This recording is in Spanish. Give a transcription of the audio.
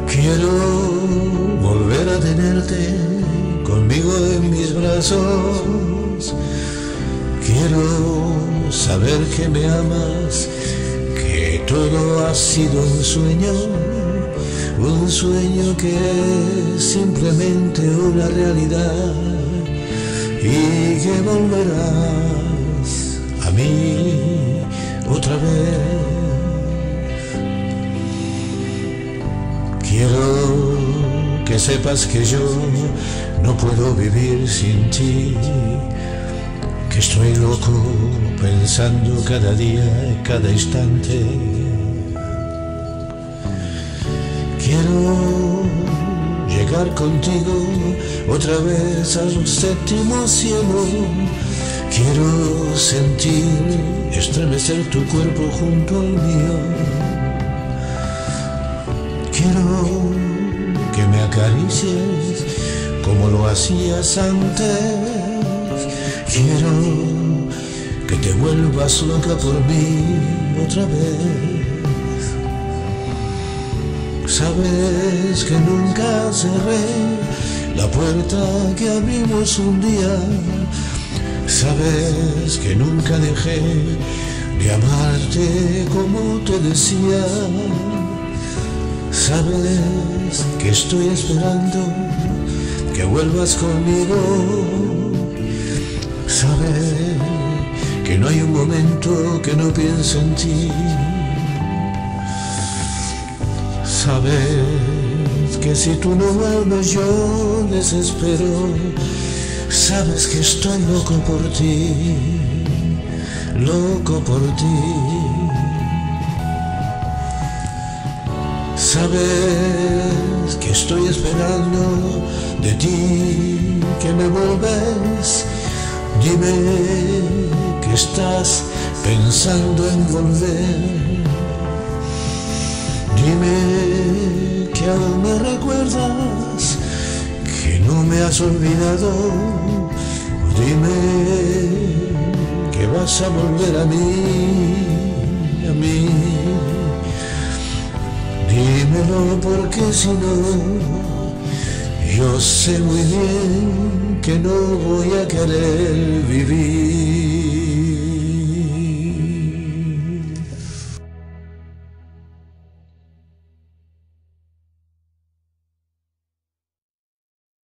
Quiero volver a tenerte conmigo en mis brazos. Quiero saber que me amas, que todo ha sido un sueño que es simplemente una realidad y que volverás a mí otra vez. Quiero que sepas que yo no puedo vivir sin ti, que estoy loco pensando cada día, cada instante. Quiero llegar contigo otra vez al séptimo cielo. Quiero sentir estremecer tu cuerpo junto al mío. Quiero que me acaricies como lo hacías antes. Quiero que te vuelvas loca por mí otra vez. Sabes que nunca cerré la puerta que abrimos un día. Sabes que nunca dejé de amarte como te decía. Sabes que estoy esperando que vuelvas conmigo. Sabes que no hay un momento que no piense en ti. Sabes que si tú no vuelves yo desespero. Sabes que estoy loco por ti, loco por ti. Sabes que estoy esperando de ti que me vuelves. Dime que estás pensando en volver. Dime que aún me recuerdas, que no me has olvidado. Dime que vas a volver a mí, a mí. Dímelo porque si no, yo sé muy bien que no voy a querer vivir.